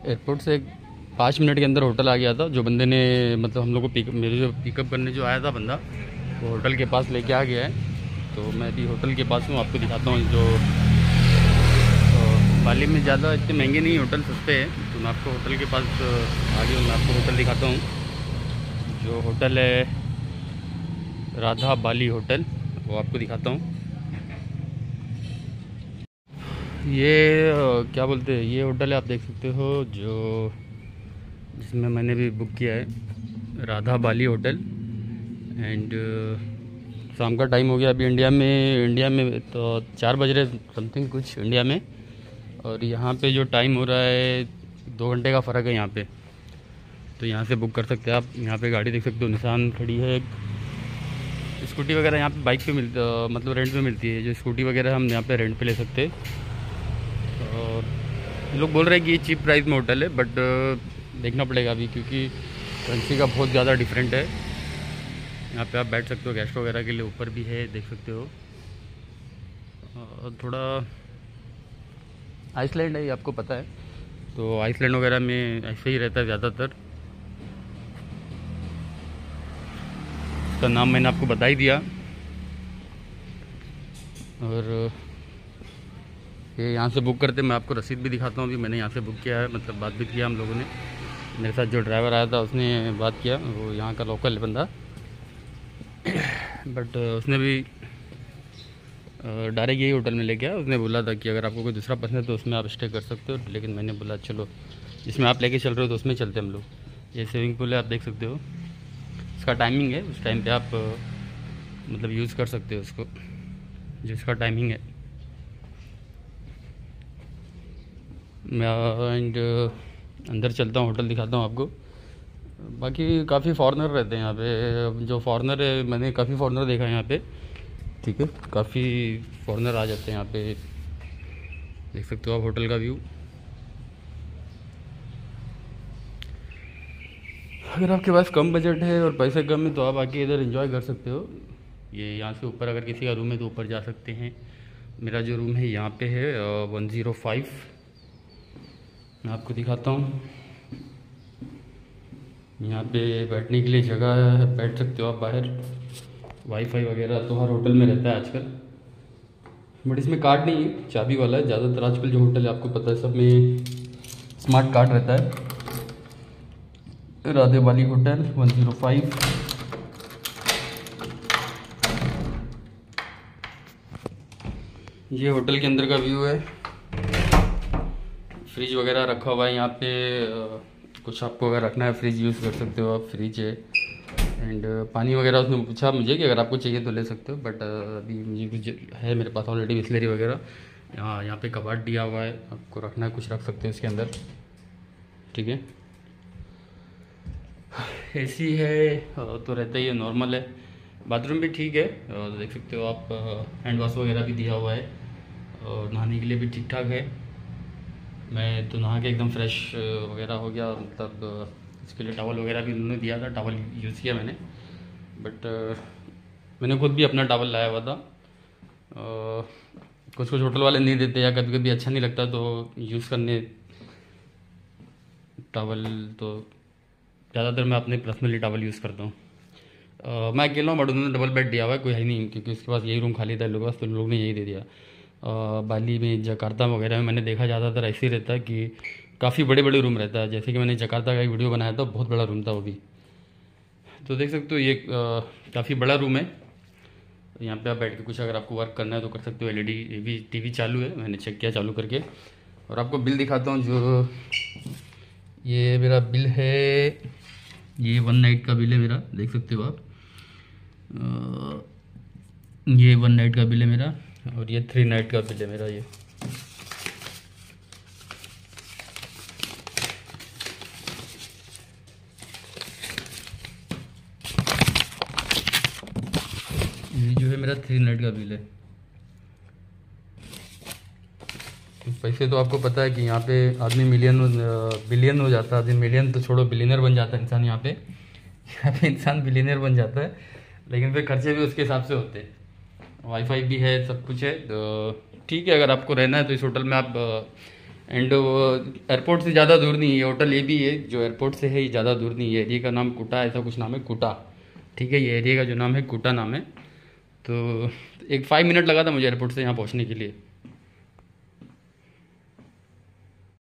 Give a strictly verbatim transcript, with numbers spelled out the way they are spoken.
Airport से एक पाँच मिनट के अंदर होटल आ गया था। जो बंदे ने मतलब हम लोग को पिक मेरे जो पिकअप करने जो आया था बंदा, वो होटल के पास लेके आ गया है। तो मैं अभी होटल के पास हूँ, आपको दिखाता हूँ। जो बाली में ज़्यादा इतने महंगे नहीं, होटल सस्ते हैं। तो मैं आपको होटल के पास आ गया हूँ, मैं आपको होटल दिखाता हूँ। जो होटल है राधा बाली होटल, वो आपको दिखाता हूँ। ये क्या बोलते हैं, ये होटल है, आप देख सकते हो, जो जिसमें मैंने भी बुक किया है, राधा बाली होटल। एंड शाम का टाइम हो गया अभी इंडिया में इंडिया में तो चार बज रहे समथिंग कुछ इंडिया में। और यहाँ पे जो टाइम हो रहा है, दो घंटे का फ़र्क है यहाँ पे। तो यहाँ से बुक कर सकते हैं आप। यहाँ पे गाड़ी देख सकते हो, निशान खड़ी है। एक स्कूटी वगैरह यहाँ पे बाइक पे मिलती, मतलब रेंट पे मिलती है। जो स्कूटी वगैरह हम यहाँ पे रेंट पे ले सकते हैं। और लोग बोल रहे हैं कि ये चीप प्राइस में होटल है, बट देखना पड़ेगा अभी, क्योंकि करेंसी का बहुत ज़्यादा डिफरेंट है। यहाँ पे आप बैठ सकते हो, गेस्ट वगैरह के लिए ऊपर भी है, देख सकते हो। और थोड़ा आइसलैंड है, ये आपको पता है। तो आइसलैंड वगैरह में ऐसे ही रहता है ज़्यादातर। इसका नाम मैंने आपको बता ही दिया। और ये यहाँ से बुक करते, मैं आपको रसीद भी दिखाता हूँ। अभी मैंने यहाँ से बुक किया है, मतलब बात भी किया हम लोगों ने। मेरे साथ जो ड्राइवर आया था उसने बात किया, वो यहाँ का लोकल बंदा। बट उसने भी डायरेक्ट यही होटल में लेके आया। उसने बोला था कि अगर आपको कोई दूसरा पसंद है तो उसमें आप स्टे कर सकते हो, लेकिन मैंने बोला चलो जिसमें आप लेके चल रहे हो तो उसमें चलते हम लोग। ये स्विमिंग पूल है, आप देख सकते हो। इसका टाइमिंग है, उस टाइम पे आप मतलब यूज़ कर सकते हो उसको, जिसका टाइमिंग है। मैं एंड अंदर चलता हूँ, होटल दिखाता हूँ आपको। बाकी काफ़ी फॉरेनर रहते हैं यहाँ पे। जो फॉरेनर है, मैंने काफ़ी फॉरेनर देखा है यहाँ पे, ठीक है। काफ़ी फॉरेनर आ जाते हैं यहाँ पे, देख सकते हो आप होटल का व्यू। अगर आपके पास कम बजट है और पैसे कम है तो आप आके इधर एंजॉय कर सकते हो। ये यहाँ से ऊपर अगर किसी का रूम है तो ऊपर जा सकते हैं। मेरा जो रूम है यहाँ पे है वन ज़ीरो फाइव। मैं आपको दिखाता हूँ। यहाँ पे बैठने के लिए जगह है, बैठ सकते हो आप बाहर। वाईफाई वगैरह तो हर होटल में रहता है आजकल, बट इसमें कार्ड नहीं है, चाबी वाला है। ज़्यादातर आजकल जो होटल है आपको पता है सब में स्मार्ट कार्ड रहता है। राधे वाली होटल वन ज़ीरो फाइव। ये होटल के अंदर का व्यू है। फ्रिज वगैरह रखा हुआ है यहाँ पे। कुछ आपको अगर रखना है फ्रिज यूज़ कर सकते हो आप, फ्रिज है। एंड पानी वगैरह उसने पूछा मुझे कि अगर आपको चाहिए तो ले सकते हो, बट अभी मुझे कुछ है मेरे पास ऑलरेडी बिस्लरी वगैरह। यहाँ यहाँ पे कबाड़ दिया हुआ है, आपको रखना है कुछ रख सकते हो इसके अंदर, ठीक है। एसी है तो रहता ही है, नॉर्मल है। बाथरूम भी ठीक है, और देख सकते हो आप, हैंड वॉश वगैरह भी दिया हुआ है। और नहाने के लिए भी ठीक ठाक है। मैं तो नहा के एकदम फ्रेश वगैरह हो गया, मतलब इसके लिए टॉवल वगैरह भी उन्होंने दिया था, टॉवल यूज़ किया मैंने। बट मैंने खुद भी अपना टॉवल लाया हुआ था। कुछ कुछ होटल वाले नहीं देते, या कभी कभी अच्छा नहीं लगता तो यूज़ करने टॉवल। तो ज़्यादातर मैं अपने पर्सनली टॉवल यूज़ करता हूँ। uh, मैं अकेला हूँ, बट उन्होंने डबल बेड दिया हुआ है, कोई है नहीं, क्योंकि उसके पास यही रूम खाली था लोगों के पास, तो लोग ने यही दे दिया। uh, बाली में, जकार्ता वगैरह में मैंने देखा ज़्यादातर ऐसे ही रहता है कि काफ़ी बड़े बड़े रूम रहता है। जैसे कि मैंने जकार्ता का एक वीडियो बनाया था, बहुत बड़ा रूम था वो भी। तो देख सकते हो ये काफ़ी बड़ा रूम है। यहाँ पे आप बैठ के कुछ अगर आपको वर्क करना है तो कर सकते हो। एल ई डी भी टीवी चालू है, मैंने चेक किया चालू करके। और आपको बिल दिखाता हूँ। जो ये मेरा बिल है, ये वन नाइट का बिल है मेरा, देख सकते हो आप। ये वन नाइट का बिल है मेरा, और ये थ्री नाइट का बिल है मेरा। ये ये जो है मेरा थ्री नाइट का बिल है। पैसे तो आपको पता है कि यहाँ पे आदमी मिलियन बिलियन हो जाता है। आदमी मिलियन तो छोड़ो, बिलियनर बन जाता है इंसान यहाँ पे। यहाँ पे इंसान बिलियनर बन जाता है, लेकिन फिर खर्चे भी उसके हिसाब से होते हैं। वाईफाई भी है, सब कुछ है, तो ठीक है। अगर आपको रहना है तो इस होटल में आप एंड एयरपोर्ट से ज़्यादा दूर नहीं है, होटल ये भी है जो एयरपोर्ट से है, ये ज़्यादा दूर नहीं है। एरिया का नाम कुटा, ऐसा कुछ नाम है, कुटा। ठीक है, ये एरिया का जो नाम है कुटा नाम है। तो एक फाइव मिनट लगा था मुझे एयरपोर्ट से यहाँ पहुँचने के लिए।